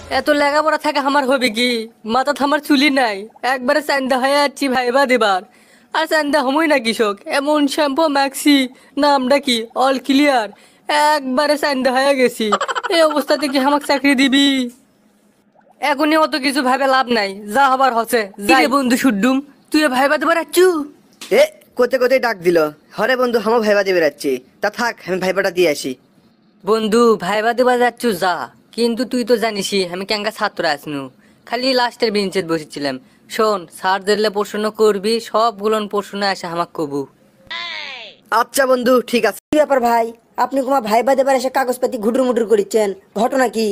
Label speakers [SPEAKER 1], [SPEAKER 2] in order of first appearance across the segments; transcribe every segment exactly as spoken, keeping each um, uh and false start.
[SPEAKER 1] এত লেখাপড়া থাকে আমার হবে কি? মাথা থামার চুলি নাই, একবারে চান্দা হয়ে যাচ্ছি ভাইবা দেবার। আর চান্দা হমই না কৃষক, এমন শ্যাম্পু মাখছি, নামটা কি অল ক্লিয়ার, একবারে চান্দা হয়ে গেছি। এই অবস্থাতে কি আমাকে চাকরি দিবি? এখনই অত কিছু ভাবে লাভ নাই, যা হবার হচ্ছে যাই। বন্ধু সুড্ডুম, তুই ভাইবা দেবার আচ্ছু?
[SPEAKER 2] এ কোতে কোতে ডাক দিল। হরে বন্ধু, হামো ভাইবা দিয়ে বেড়াচ্ছি। তা থাক, আমি ভাইবাটা দিয়ে আসি।
[SPEAKER 1] বন্ধু ভাইবা দেবা যাচ্ছু যা, কিন্তু তুই তো জানিসই আমি কেঙ্কা ছাত্র আসনু, খালি লাস্টের বেঞ্চের বসেছিলাম। শোন, স্যার দিলে প্রশ্ন করবি, সবগুলো প্রশ্ন আসে আমাক কবু।
[SPEAKER 2] আচ্ছা বন্ধু, ঠিক আছে।
[SPEAKER 3] কি ব্যাপার ভাই, আপনি কুমা ভাইবা দেবার এসে কাগজপাতি ঘুটুর মুটুর করিচ্ছেন, ঘটনা কি?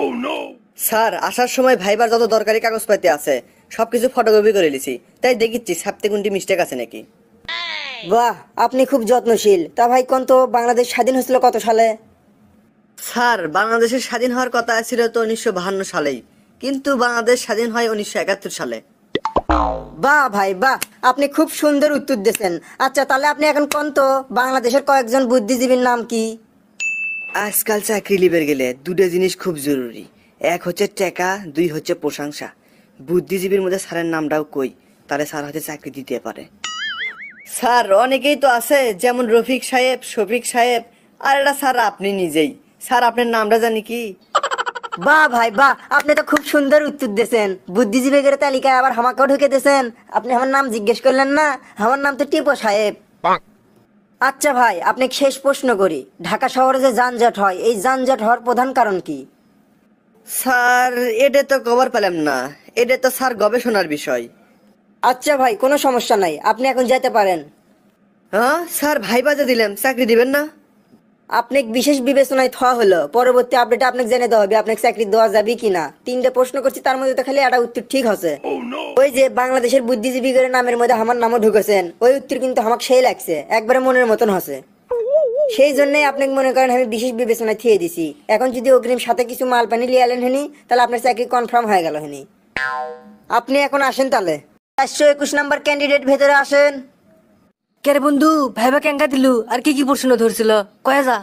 [SPEAKER 2] স্যার, আসার সময় ভাইবার যত দরকারি কাগজপাতি আছে সবকিছু ফটোকপি করে লিছি, তাই দেখিচ্ছি ছাপতে কোনটি মিস্টেক আছে নাকি।
[SPEAKER 3] বাহ, আপনি খুব যত্নশীল। তা ভাই কোন তো বাংলাদেশ স্বাধীন হয়েছিল কত সালে?
[SPEAKER 2] স্যার, বাংলাদেশের স্বাধীন হওয়ার কথা ছিল তো উনিশশো বাহান্ন সালেই, কিন্তু বাংলাদেশ স্বাধীন হয় উনিশশো একাত্তর সালে।
[SPEAKER 3] বাহ ভাই বাহ, আপনি খুব সুন্দর উত্তর দিয়েছেন। আচ্ছা তাহলে আপনি এখন কোন তো বাংলাদেশের কয়েকজন বুদ্ধিজীবীর নাম কি?
[SPEAKER 2] আজকাল চাকরি লিবের গেলে দুটো জিনিস খুব জরুরি, এক হচ্ছে টাকা, দুই হচ্ছে প্রশংসা। বুদ্ধিজীবীর মধ্যে স্যারের নামটাও কই, তাহলে স্যার হয়তো চাকরি দিতে পারে। স্যার অনেকেই তো আছে, যেমন রফিক সাহেব, শফিক সাহেব, আর এটা স্যার আপনি নিজেই। স্যার আপনার নামটা জানি কি?
[SPEAKER 3] বাহ ভাই বাহ, আপনি তো খুব সুন্দর উত্তর দিয়েছেন। বুদ্ধিজীবীদের তালিকায় আবার আমাকেও ঢুকে দিয়েছেন। আপনি আমার নাম জিজ্ঞেস করলেন না? আমার নাম তো টিপো সাহেব। আচ্ছা ভাই, আপনি শেষ প্রশ্ন করি, ঢাকা শহরে যে যানজট হয়, এই যানজট হওয়ার প্রধান কারণ কি?
[SPEAKER 2] স্যার এটা তো কভার পেলাম না, এটা তো স্যার গবেষণার বিষয়।
[SPEAKER 3] আচ্ছা ভাই, কোনো সমস্যা নাই, আপনি এখন যেতে পারেন।
[SPEAKER 2] হ্যাঁ স্যার, ভাই বাজে দিলাম, চাকরি দিবেন না?
[SPEAKER 3] আপনি বিশেষ বিবেচনায় থা হলো, পরবর্তী আপডেট আপনাকে জেনে দেওয়া হবে আপনাকে চাকরি দেওয়া যাবে কিনা। তিনটে প্রশ্ন করছি, তার মধ্যে তো খালি একটা উত্তর ঠিক আছে। ওই যে বাংলাদেশের বুদ্ধিজীবীদের নামের মধ্যে আমার নামও ঢুকেছেন, ওই উত্তর কিন্তু আমাকে সেই লাগছে, একবারে মনের মতন হচ্ছে। সেই জন্যই আপনাকে মনে করেন আমি বিশেষ বিবেচনায় থিয়ে দিছি। এখন যদি অগ্রিম সাথে কিছু মাল পানি লিয়ে আলেন হেনি, তাহলে আপনার চাকরি কনফার্ম হয়ে গেল হেনি। আপনি এখন আসেন তাহলে। চারশো একুশ নাম্বার ক্যান্ডিডেট ভেতরে আসেন।
[SPEAKER 1] কে বন্ধু, ভাইবা কেঙ্কা দিলু? আর কি কি প্রশ্ন ধরছিল কয়ে যা।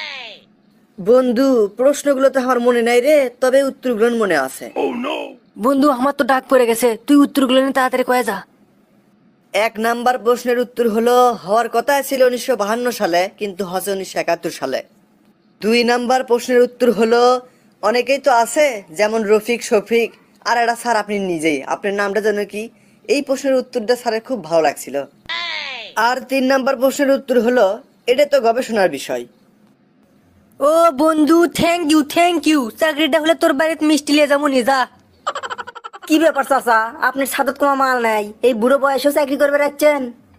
[SPEAKER 2] বন্ধু, প্রশ্নগুলো তো আমার মনে নাই রে, তবে উত্তরগুলো মনে আছে।
[SPEAKER 1] বন্ধু আমার তো ডাক পড়ে গেছে, তুই উত্তরগুলো নিয়ে তাড়াতাড়ি কয়ে যা।
[SPEAKER 2] এক নাম্বার প্রশ্নের উত্তর হলো হওয়ার কথা ছিল উনিশশো বাহান্ন সালে, কিন্তু হচ্ছে উনিশশো একাত্তর সালে। দুই নাম্বার প্রশ্নের উত্তর হলো অনেকেই তো আছে, যেমন রফিক, শফিক, আর একটা স্যার আপনি নিজেই, আপনার নামটা যেন কি? এই প্রশ্নের উত্তরটা স্যারের খুব ভালো লাগছিল। আর তিন নাম্বার প্রশ্নের উত্তর হলো এটা তো গবেষণার বিষয়।
[SPEAKER 1] ও বন্ধু, থ্যাংক ইউ থ্যাংক ইউ, চাকরিটা হলে তোর বাড়িতে মিষ্টি লিয়ে যাবো নি যা।
[SPEAKER 3] কি ব্যাপার চাচা, আপনার সাদত কোনো মাল নাই, এই বুড়ো বয়সেও চাকরি করবে রাখছেন?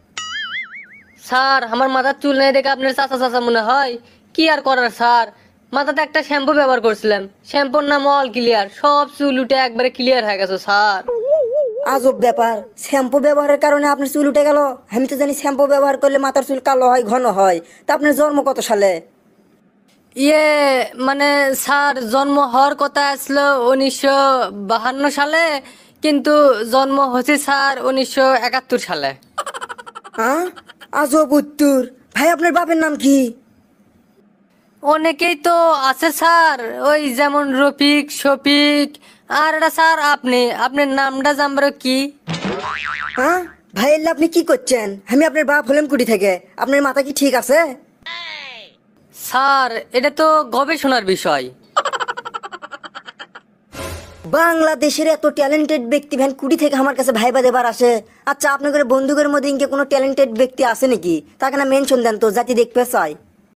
[SPEAKER 1] স্যার আমার মাথার চুল নেই দেখে আপনার চাচা চাচা মনে হয়। কি আর করার স্যার, মাথাতে একটা শ্যাম্পু ব্যবহার করছিলাম, শ্যাম্পুর নাম অল ক্লিয়ার, সব চুল উঠে একবারে ক্লিয়ার হয়ে গেছে স্যার।
[SPEAKER 3] আজব ব্যাপার, শ্যাম্পু ব্যবহারের কারণে আপনার চুল উঠে গেল? আমি তো জানি শ্যাম্পু ব্যবহার করলে মাথার চুল কালো হয়, ঘন হয়। তা আপনার জন্ম কত সালে?
[SPEAKER 1] ইয়ে মানে স্যার, জন্ম হওয়ার কথা আসলো উনিশশো বাহান্ন সালে, কিন্তু জন্ম হচ্ছে স্যার উনিশশো একাত্তর সালে।
[SPEAKER 3] হ্যাঁ, আজব উত্তর। ভাই আপনার বাপের নাম কি?
[SPEAKER 1] অনেকেই তো আছে স্যার, ওই যেমন রফিক, শফিক, আর এটা স্যার আপনি, আপনার নামটা জানবার কি?
[SPEAKER 3] হ্যাঁ ভাই, এলে আপনি কি করছেন? আমি আপনার বাপ হলাম কুড়ি থেকে, আপনার মাথা কি ঠিক আছে?
[SPEAKER 1] স্যার এটা তো গবেষণার বিষয়।
[SPEAKER 3] বাংলাদেশের এত ট্যালেন্টেড ব্যক্তি ভ্যান কুড়ি থেকে আমার কাছে ভাইবা দেবার আসে। আচ্ছা আপনাদের বন্ধুদের মধ্যে ইনকে কোনো ট্যালেন্টেড ব্যক্তি আছে নাকি? তাকে না মেনশন দেন তো, জাতি দেখতে চাই।